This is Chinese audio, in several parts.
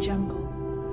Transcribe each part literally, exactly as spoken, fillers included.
Jungle.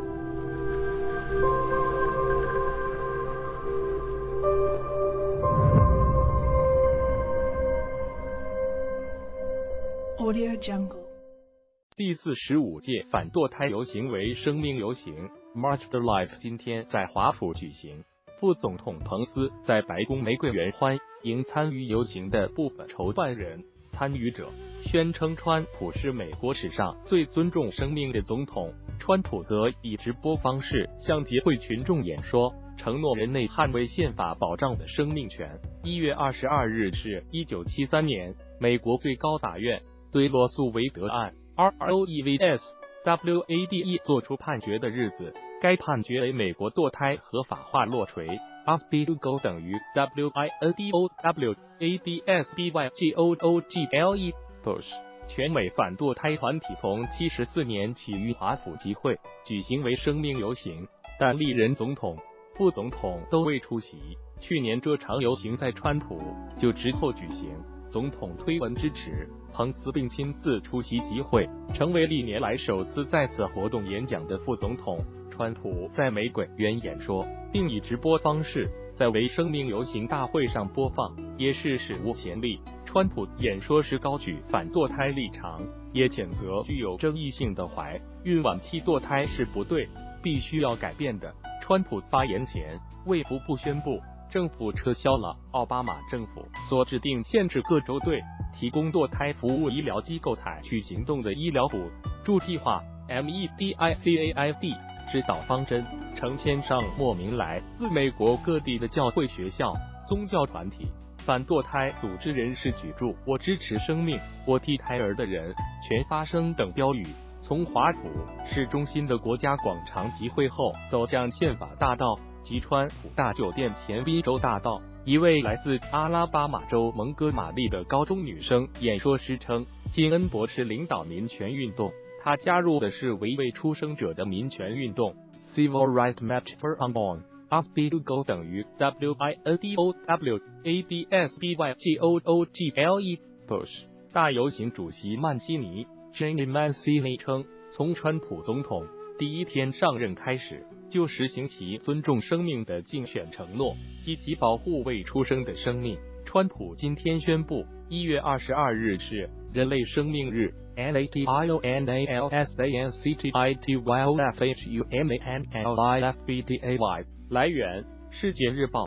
Audio Jungle. 第四十五届反堕胎游行为生命游行 March for Life 今天在华府举行。副总统彭斯在白宫玫瑰园欢迎参与游行的部分筹办人、参与者，宣称川普是美国史上最尊重生命的总统。川普则以直播方式向集会群众演说，承诺人类捍卫宪法保障的生命权。一月二十二日是一九七三年美国最高法院对罗素韦德案 R O E vs W A D E 作出判决的日子，该判决为美国堕胎合法化落锤。R S B Go 等于 W I N D O W A D S B Y G O O G L E Push。全美反堕胎团体从七十四年起于华府集会，举行为生命游行，但历任总统、副总统都未出席。去年这场游行在川普就职后举行，总统推文支持彭斯并亲自出席集会，成为历年来首次在此活动演讲的副总统。川普在玫瑰园演说，并以直播方式在为生命游行大会上播放，也是史无前例。川普演说时高举反堕胎立场，也谴责具有争议性的怀孕晚期堕胎是不对，必须要改变的。川普发言前，卫福部宣布政府撤销了奥巴马政府所制定限制各州对提供堕胎服务医疗机构采取行动的医疗补助计划 M E D I C A I D 指导方针。成千上莫名来自美国各地的教会、学校、宗教团体、反堕胎组织人士举住我支持生命，我替胎儿的人全发声等标语，从华府市中心的国家广场集会后走向宪法大道及川普大酒店前宾州大道。一位来自阿拉巴马州蒙哥马利的高中女生演说时称，金恩博士领导民权运动，她加入的是为未出生者的民权运动 Civil Rights March for Unborn。R S B Go 等于 W I N D O W A D S B Y G O O G L E Push。大游行主席曼西尼 Jenny Mancini 称，从川普总统第一天上任开始，就实行其尊重生命的竞选承诺，积极保护未出生的生命。川普今天宣布，一月二十二日是人类生命日 N A T I O N A L S A N C T I T Y O F H U M A N L I F B D A Y。来源：世界日报。